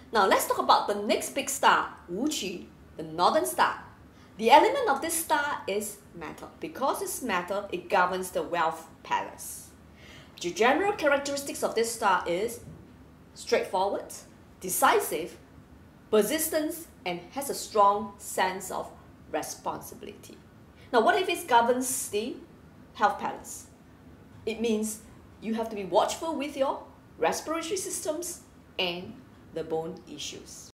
Now let's talk about the next big star, Qu武曲, the northern star. The element of this star is metal. Because it's metal, it governs the wealth palace. The general characteristics of this star is straightforward, decisive, persistence, and has a strong sense of responsibility. Now, what if it governs the health palace? It means you have to be watchful with your respiratory systems and the bone issues.